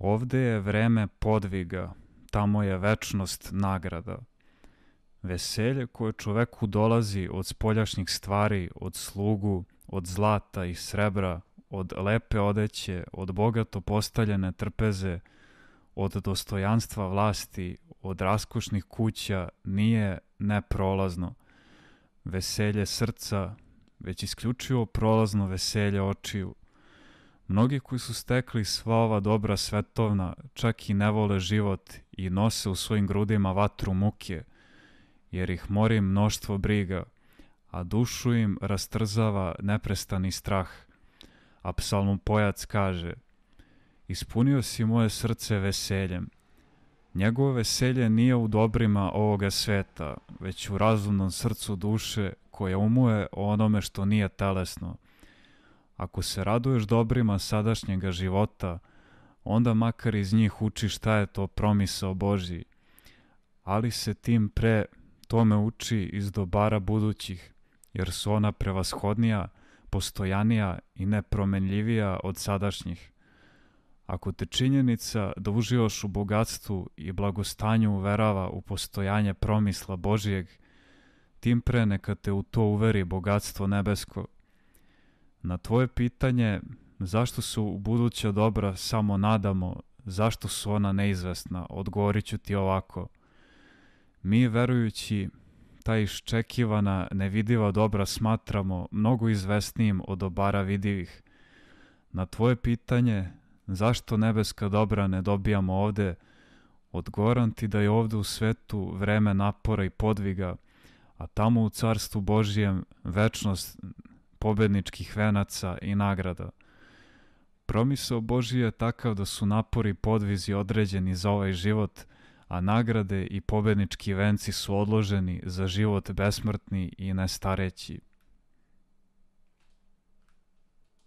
Ovde je vreme podviga, tamo je večnost nagrada. Veselje koje čoveku dolazi od spoljašnjih stvari, od slugu, od zlata i srebra, od lepe odeće, od bogato postavljene trpeze, od dostojanstva vlasti, od raskošnih kuća nije neprolazno. Veselje srca, već isključivo prolazno veselje očiju. Mnogi koji su stekli sva ova dobra svetovna čak i ne vole život i nose u svojim grudima vatru muke, jer ih mori mnoštvo briga, a dušu im rastrzava neprestani strah. A psalmopojac kaže: ispunio si moje srce veseljem. Njegovo veselje nije u dobrima ovoga sveta, već u razumnom srcu duše koja umuje o onome što nije telesno. Ako se raduješ dobrima sadašnjega života, onda makar iz njih uči šta je to promisao Božji, ali se tim pre tome uči iz dobara budućih, jer su ona prevashodnija, postojanija i nepromenljivija od sadašnjih. Ako te činjenica da uživaš u bogatstvu i blagostanju uverava u postojanje promisla Božijeg, tim pre neka te u to uveri bogatstvo nebesko. Na tvoje pitanje zašto su u buduća dobra samo nadamo, zašto su ona neizvesna, odgovorit ću ti ovako. Mi verujući ta iščekivana nevidiva dobra smatramo mnogo izvesnijim od dobara vidivih. Na tvoje pitanje zašto nebeska dobra ne dobijamo ovde, odgovoram ti da je ovde u svetu vreme napora i podviga, a tamo u carstvu Božijem večnost pobedničkih venaca i nagrada. Promisao Božji je takav da su napori i podvizi određeni za ovaj život, a nagrade i pobednički venci su odloženi za život besmrtni i nestareći.